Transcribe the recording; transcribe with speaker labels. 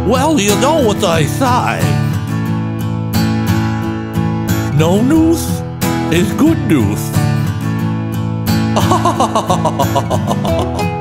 Speaker 1: Well, you know what I say. No news is good news.